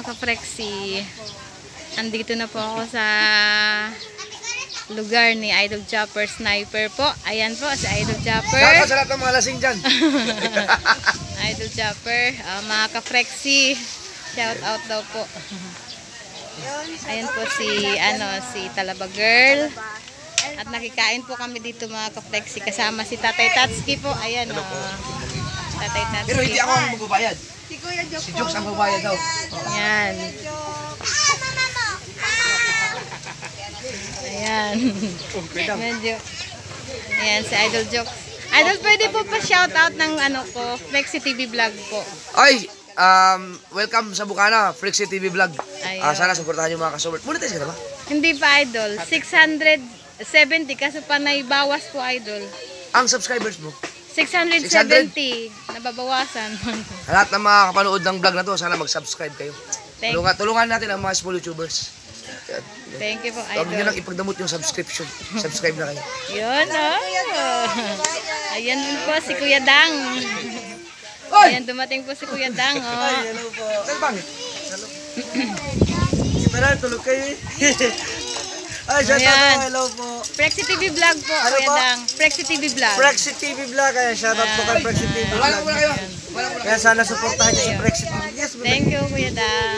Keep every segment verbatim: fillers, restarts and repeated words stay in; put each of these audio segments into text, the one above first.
ka-Frexy. Andito na po ako sa lugar ni Idol Chopper Sniper po. Ayan po si Idol Chopper. Shoutout sa lahat ng mga lasing dyan. Idol Chopper, uh, mga ka-Frexy. Shout out daw po. Ayan po si ano si Talaba Girl. At nakikain po kami dito mga ka-Frexy kasama si Tatay Tatsuki po. Ayan o. Oh. Tatay Tatsuki. Pero hindi ako ang magbabayad. Si Jokes ang magbabayad daw. Ayan. Ayan. Medyo. Ayan si Idol Jokes. Idol, pwede po pa shoutout ng ano ko, Frexy T V Vlog po. Ay, um, welcome sa Bukana, Frexy T V Vlog. Ayun. Uh, sana supportahan yung mga kasubert. Monetize ka na ba? Hindi pa Idol. six hundred seventy kasi pa naibawas po Idol. Ang subscribers mo? six hundred seventy. Nababawasan. Sa lahat ng mga kapanood ng vlog na to, sana mag-subscribe kayo. Thank Tulungan, tulungan natin ang mga small YouTubers. Yan. Thank you po Huwag nyo Idol. lang ipagdamot yung subscription. Subscribe na kayo. Yun oh. Ayan po si Kuya Dang. Oy! Ayan dumating po si Kuya Dang oh. Ay, hello po. Saan bangit? Tara, tulog kayo eh. Ay, shout out Ayan. po, hello po. Frexy T V Vlog po Ano Kuya po? Dang. Frexy T V Vlog. Prexy T V Vlog, kaya shout out po kay Prexy T V Wala Vlog. muna kayo. Wala muna Kaya sana supportahan niyo si Prexy T V. Yes, Thank you Kuya Dang.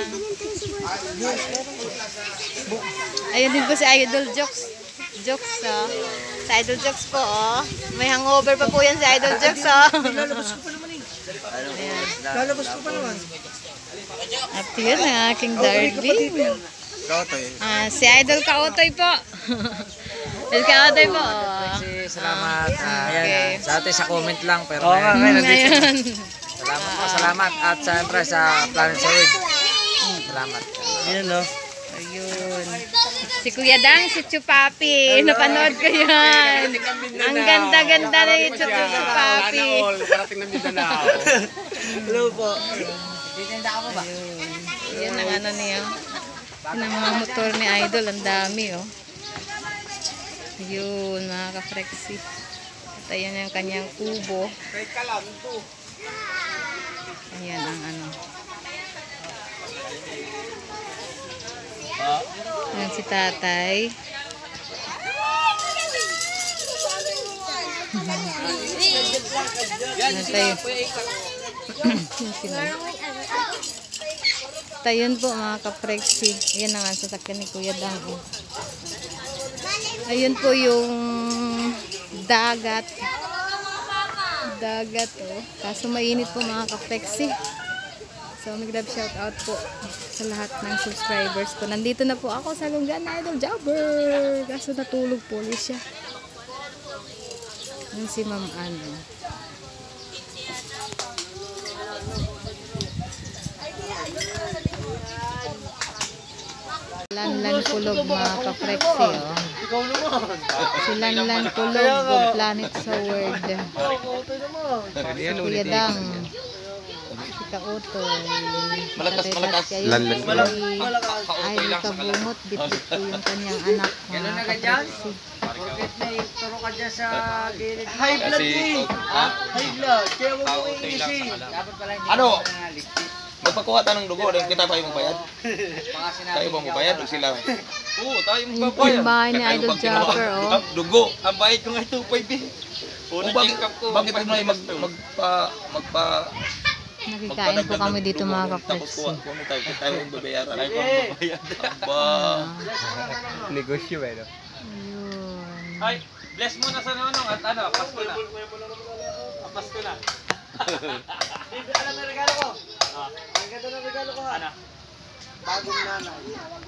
Ayun din po si Idol Jokes. Jokes oh. Si Idol Jokes po oh. May hangover pa po yan si Idol Jokes oh. lalabas ko pa naman eh. Lalabas ko pa naman. At yun ang aking derby. Ah, si Idol Kautoy po. Idol Kautoy po. Oh. Salamat. Ah, Okay. ayan, sa atin sa comment lang pero Oo nga, ngayon nandito. Ngayon. salamat po, salamat at siyempre sa Planet sa Word. Salamat. Yan no. Ayun. Si Kuya Dang, si Chupapi. Napanood ko yan. Ang ganda-ganda na yung Chupapi. Hello po. Yan ang ano niya. Yan ang mga motor ni Idol. Ang dami oh. Yun, mga ka-Frexy. At ayan yung kanyang kubo. Ayan ang ano. Ayan si tatay. Ayan tayo. Yan sila. Tayon po mga ka-Frexy. Ayan na nga ang sasakyan ni Kuya Dang. Oh. Ayun po yung dagat. Dagat oh. Kaso mainit po mga ka-Frexy. So mag-love shout out po sa lahat ng subscribers ko. Nandito na po ako sa lunggan na Idol Jobber. Kaso natulog po ulit siya. Yan si Ma'am Ano. Lanlan Kulog mga ka-Frexy oh. Ikaw naman. Si Lanlan Kulog of Planet sa World. Ito naman. Kuya Dang. Si Kautoy. Malakas, Tatay malakas. Tatay. Ayun Lanlan. si Idol Kabungot. Bitbit po yung kanyang anak mga ka-Frexy. Bakit may turo ka dyan sa gilid? High blood eh. High blood. Kaya huwag mo iinisin. Dapat pala hindi Ano? ka nangaligpit. Magpakuha tayo ng dugo, kita pa yung magbayad. Baka sinabi Tayo ba niya magbayad o ako, sila? Oo, tayo Yun po yung bahay ni Idol Jobber oh. Dugo. Ang bayad ko nga two five eh. O Unang bakit, check-up ko. bakit mo na mag, magpa, magpa, Nakikain po kami dito mga Tapos ka-Frexy. kuha, kuha mo tayo, tayo yung babayaran. Tayo ko ang bayad. Aba. Negosyo eh no. Ayun. Ay, bless mo na sa nonong at ano, Pasko na. Ah, Pasko na. Alam mo regalo ko? Ang ganda ng regalo ko ha. Ano? Bagong nanay.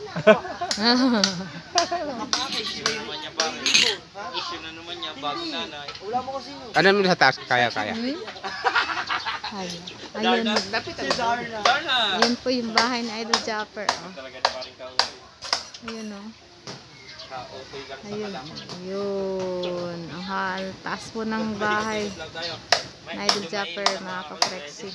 Issue na naman niya bakit? Issue na naman niya bagong nanay. Wala mo kasi yun. Ano mo sa taas? Kaya, kaya. Hmm? Ay, ayun. Si Darna. Darna! Ayun po yung bahay ni Idol Jobber oh. Talaga na paring ka. Ayun oh. Ka-okay lang sa Ayun. kalam. Ayun. Ang hal. Taas po ng bahay. Lang tayo. Na Idol Jobber, mga ka-Frexy.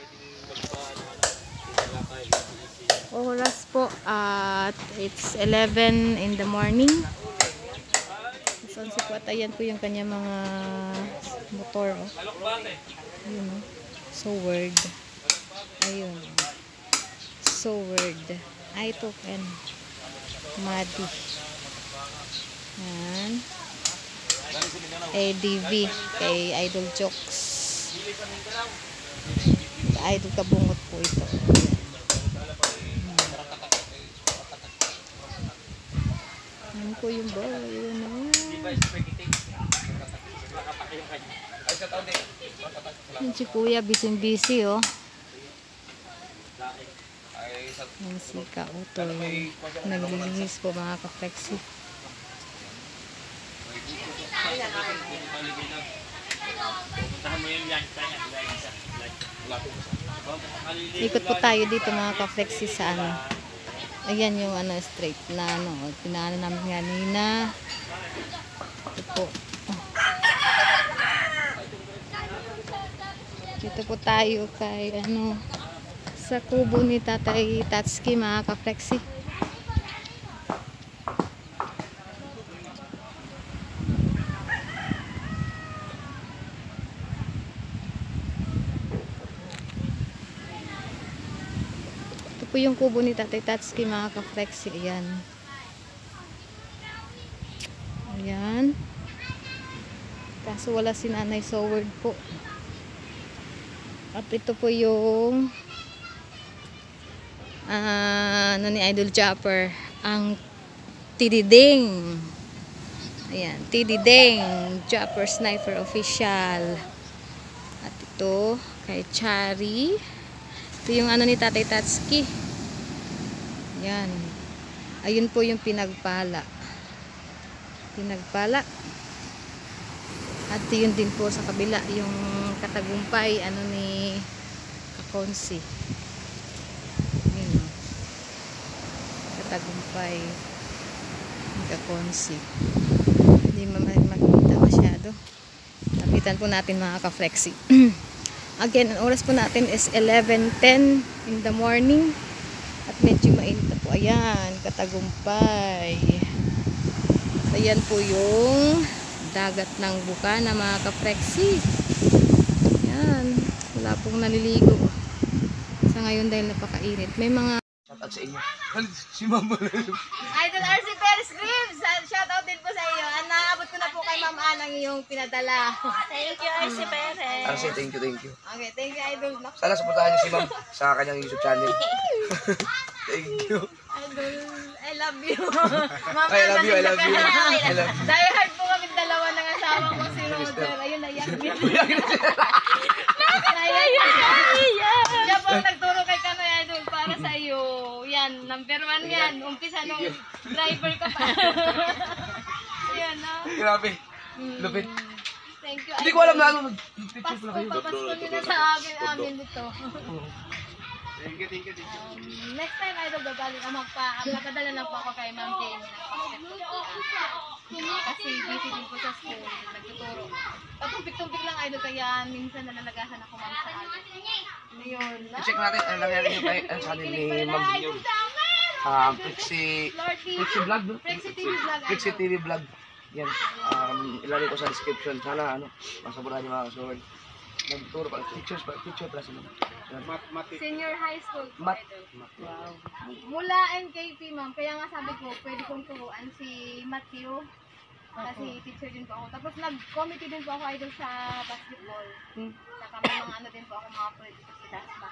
Oras po at it's eleven in the morning. So, si po at ayan po yung kanya mga motor. Oh. Ayun oh. So, word. Ayun. Sword. Ay, ito, pen. Madi. Yan. A D V kay Idol Jokes. Idol Kabungot po ito. Ano po yung boy? Yun na. Yan si Kuya, busy-busy oh. Yan si Kautol. Naglilinis po mga ka-flexi. Ikot po tayo dito mga ka-flexi sa ano. Ayan yung ano straight na ano. Pinaano namin kanina. Ito po. Dito po tayo kay ano sa kubo ni Tatay Tatsuki mga ka-flexi. Ito po yung kubo ni Tatay Tatsuki mga ka-flexi. Ayan. Ayan. Kaso wala si Nanay Sword po. At ito po yung uh, ano ni Idol Chopper, ang Tididing. Ayan, Tididing Chopper Sniper Official. At ito kay Chari. Ito yung ano ni Tatay Tatsuki. Ayan. Ayun po yung pinagpala. Pinagpala. At yun din po sa kabila, yung katagumpay, ano ni Kakonsi. Yun. Katagumpay ni Kakonsi. Hindi makikita masyado. Lapitan po natin mga ka-flexi. Again, ang oras po natin is eleven ten in the morning. At medyo mainit na po. Ayan, katagumpay. Ayan po yung dagat ng Bukana mga ka-flexi. Yan. Wala pong naliligo sa ngayon dahil napakainit. May mga Shout out sa inyo. Si Mama. Idol R C Perez Grims, shout out din po sa iyo. Ang naabot ko na po kay Ma'am Anang yung pinadala. Thank you R C Perez. Arce, thank you, thank you. Okay, thank you Idol. Sana supportahan niyo si Ma'am sa kanyang YouTube channel. Thank you. Idol, I love you. Ma'am I love you, I love you. I love you. Die hard po kami dalawa ng asawa ko si Roger. Ayun, naiyak din. Naiyak din. Siya po ang nagturo kay Kanoy Idol para sa iyo. Yan, number one yan. Umpisa nung driver ka pa. Yan, no? Grabe. Lupit. Thank you. Hindi ko alam na ano. Pasko, papasko nyo na sa akin, amin dito. Thank you, thank you, thank you. Um, next time, Idol, babalik ang magpa, magpadala lang po ako kay Ma'am Jane. Kasi busy din po sa school, nagtuturo. Patumpik-tumpik lang, Idol, kaya minsan nalalagahan ako Ma'am sa akin. Ngayon, na? Check natin ano nangyari niyo kay ang channel ni Ma'am. Ah, Flexi Flexi Vlog, no? Flexi T V Vlog. Flexi T V Vlog. Yan. Um, ilalagay ko sa description. Sana ano, masabunan niyo mga kasawad. Nagturo pala pictures, pala picture pala sila. Senior high school po, Mat. Idol. Wow. Mula N K P, Ma'am. Kaya nga sabi ko, pwede kong turuan si Matthew. Kasi teacher din po ako. Tapos nag-committee din po ako, Idol, sa basketball. Hmm. Saka may mga ano din po ako, mga project sa Dasma.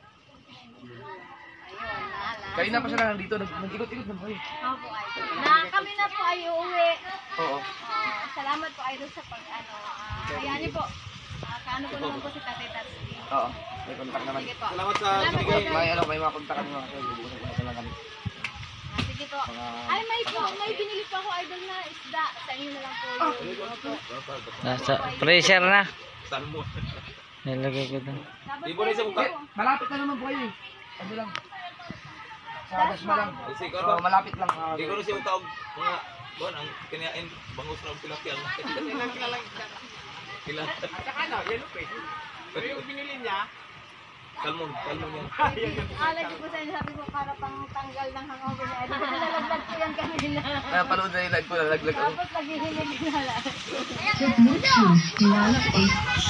Ayun, nala. Kayo na pa sila nandito, nag- nag-ikot-ikot na kayo. Oo po, Idol. Na kami na po ay uuwi. Oo. Ah, salamat po, Idol, sa pag, ano, uh, hayaan niyo po. Uh, kaano po naman po si Tatay Tatsuki. Oo. May contact naman. Sige po. Salamat sa Salamat po, binigay. sir. May ano, may mga contact kami mga kasawad. Bubusap ko na lang kami. Ah, sige po. Ay, may po, may binili pa ako, Idol, na isda. Sa inyo na lang po yun. Opo. Nasa pressure na. Saan mo? Nilagay ko doon. Tapos Di mo rin sa mukha. Eh, malapit na naman po kayo eh. Ano lang. Sa Dasma lang. Kasi So, ko malapit lang. Ah, Di ko rin siya utawag mga buwan ang kinain bangus na pilapyan. Kailan? Saka ano, yellow fish. Pero yung binili niya, salmon, salmon yan. alay ko po sa inyo, sabi ko, para pang tanggal ng hangover ni Idol. Kasi nalaglag ko yan kanina. Kaya panood na yung live ko, nalaglag ako. Tapos naghihilig na lang.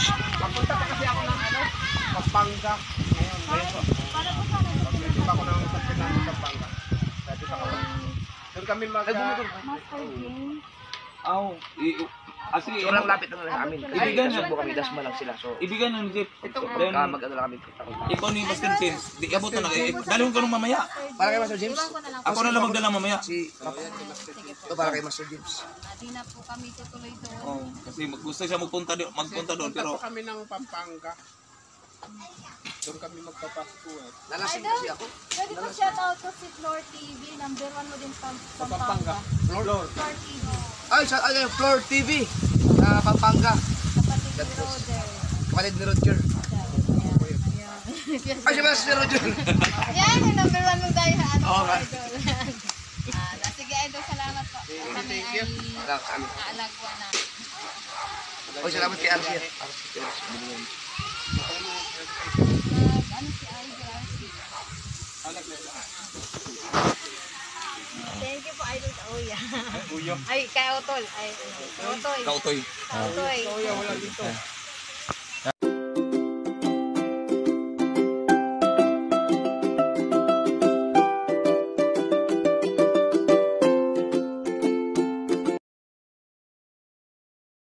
Papunta pa kasi ako ng ano, Pampanga. Ngayon, ngayon po. Para po sana. Papunta ako ng Doon kami mag... Aw, i- ah, sige, Sobrang lapit lang lang amin. Ibigan Kasi na. po kami, dasma lang sila. So, Ibigan ng jeep. pagka Then, mag-ano lang kami. ikaw ni Master James, di abot na lang. Eh, dalhin ko nung mamaya. Para kay Master James? Ako na lang magdala mamaya. Si Papa. Ito para kay Master James. Hindi na po kami tutuloy doon. Oh, kasi mag- gusto siya magpunta doon, magpunta doon pero kami ng Pampanga. Doon kami magpapasko eh. Nalasing kasi ako. Pwede po shout out to si Floor T V. Number one mo din sa Pampanga. Lord. Floor T V. Ay, sa ay, Floor T V. Sa Pampanga. Kapatid ni Roder. Kapatid ni Roger. Ay, siya ba si Roger? Yan, yung number one mong dahil ano, Oo nga. idol. Ah, sige, idol, salamat po. Kami ay Wala sa amin. aalagwa na. Oy, salamat kay R C. R C. Nag, ano si Idol, R C. Thank you po, Idol. Uy. Ay, kay Otol. Ay, Otoy. kautoy. Otoy. Kuya, wala dito.